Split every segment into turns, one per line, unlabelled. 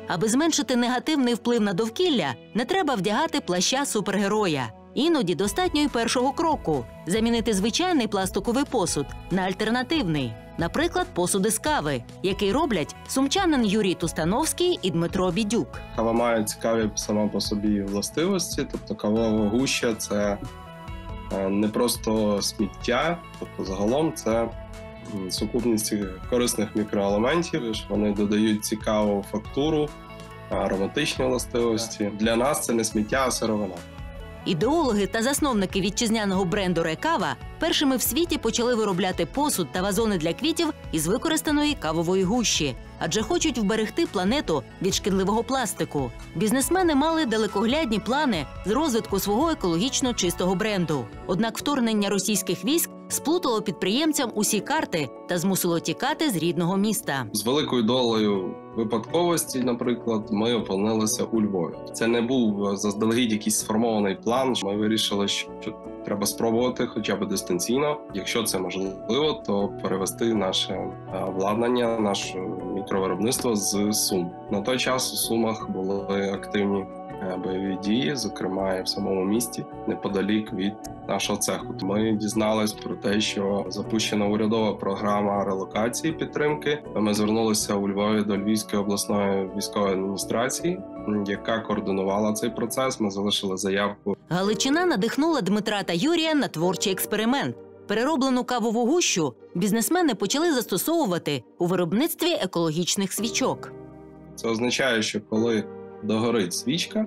Аби зменшити негативний вплив на довкілля, не треба вдягати плаща супергероя. Іноді достатньо й першого кроку – замінити звичайний пластиковий посуд на альтернативний. Наприклад, посуд із кави, який роблять сумчанин Юрій Тустановський і Дмитро Бідюк.
Кава має цікаві сама по собі властивості, тобто кавова гуща – це не просто сміття, тобто загалом це сукупність корисних мікроелементів, вони додають цікаву фактуру, ароматичні властивості. Для нас це не сміття, а сировина.
Ідеологи та засновники вітчизняного бренду «Рекава» першими в світі почали виробляти посуд та вазони для квітів із використаної кавової гущі, адже хочуть вберегти планету від шкідливого пластику. Бізнесмени мали далекоглядні плани з розвитку свого екологічно чистого бренду. Однак вторгнення російських військ сплутало підприємцям усі карти та змусило тікати з рідного міста.
З великою долею випадковості, наприклад, ми опинилися у Львові. Це не був заздалегідь якийсь сформований план. Ми вирішили, що треба спробувати хоча б дистанційно. Якщо це можливо, то перевести наше обладнання, наше мікровиробництво з Сум. На той час у Сумах були активні бойові дії, зокрема і в самому місті, неподалік від нашого цеху. Ми дізнались про те, що запущена урядова програма релокації підтримки. Ми звернулися у Львові до Львівської обласної військової адміністрації, яка координувала цей процес. Ми залишили заявку.
Галичина надихнула Дмитра та Юрія на творчий експеримент. Перероблену кавову гущу бізнесмени почали застосовувати у виробництві екологічних свічок.
Це означає, що коли догорить свічка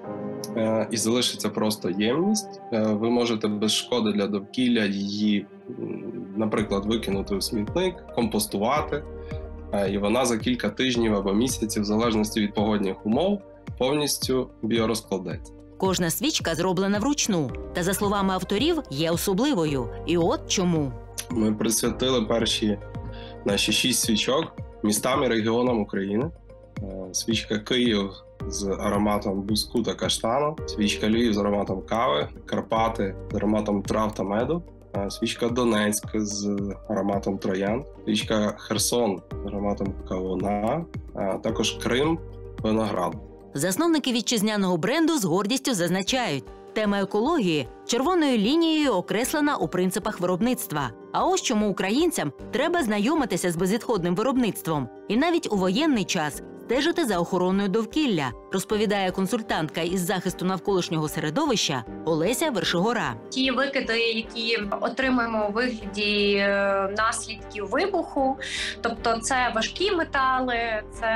і залишиться просто ємність, ви можете без шкоди для довкілля її, наприклад, викинути у смітник, компостувати, і вона за кілька тижнів або місяців, в залежності від погодних умов, повністю біорозкладеться.
Кожна свічка зроблена вручну, та, за словами авторів, є особливою. І от чому.
Ми присвятили перші наші 6 свічок містам і регіонам України. Свічка Київ з ароматом буску та каштану, свічка Львів з ароматом кави, Карпати з ароматом трав та меду, свічка Донецьк з ароматом троянд, свічка Херсон з ароматом кавуна, а також Крим винограду.
Засновники вітчизняного бренду з гордістю зазначають, тема екології червоною лінією окреслена у принципах виробництва. А ось чому українцям треба знайомитися з безвідходним виробництвом і навіть у воєнний час стежити за охороною довкілля, розповідає консультантка із захисту навколишнього середовища Олеся Вершигора.
Ті викиди, які отримуємо у вигляді наслідків вибуху, тобто це важкі метали, це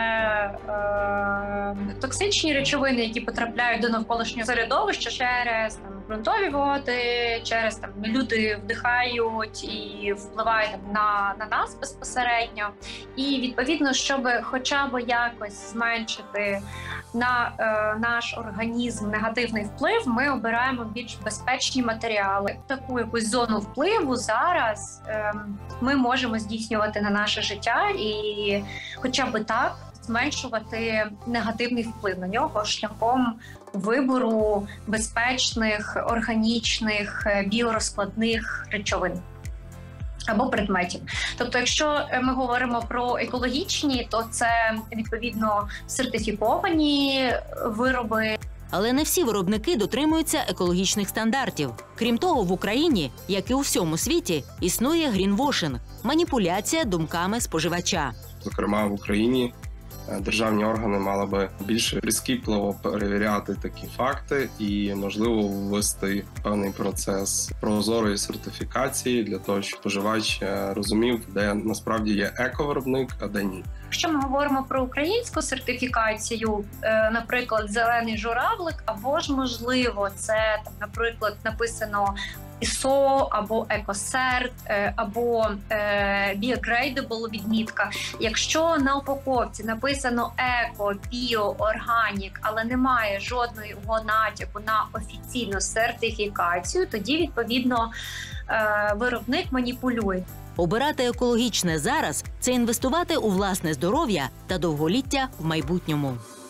токсичні речовини, які потрапляють до навколишнього середовища через ґрунтові води, через люди вдихають і впливають на нас безпосередньо. І відповідно, щоб хоча б якось зменшити на наш організм негативний вплив, ми обираємо більш безпечні матеріали. Таку якусь зону впливу зараз ми можемо здійснювати на наше життя і хоча б так зменшувати негативний вплив на нього шляхом вибору безпечних, органічних, біорозкладних речовин або предметів. Тобто, якщо ми говоримо про екологічні, то це, відповідно, сертифіковані вироби.
Але не всі виробники дотримуються екологічних стандартів. Крім того, в Україні, як і у всьому світі, існує грінвошинг – маніпуляція думками споживача.
Зокрема, в Україні державні органи мали би більше прискіпливо перевіряти такі факти і, можливо, ввести певний процес прозорої сертифікації для того, щоб споживач розумів, де насправді є ековиробник, а де ні.
Якщо ми говоримо про українську сертифікацію, наприклад, зелений журавлик, або ж, можливо, це, наприклад, написано ISO, або EcoCert, або Biogradable відмітка. Якщо на упаковці написано еко, біо, органік, але немає жодного натяку на офіційну сертифікацію, тоді, відповідно, виробник маніпулює.
Обирати екологічне зараз – це інвестувати у власне здоров'я та довголіття в майбутньому.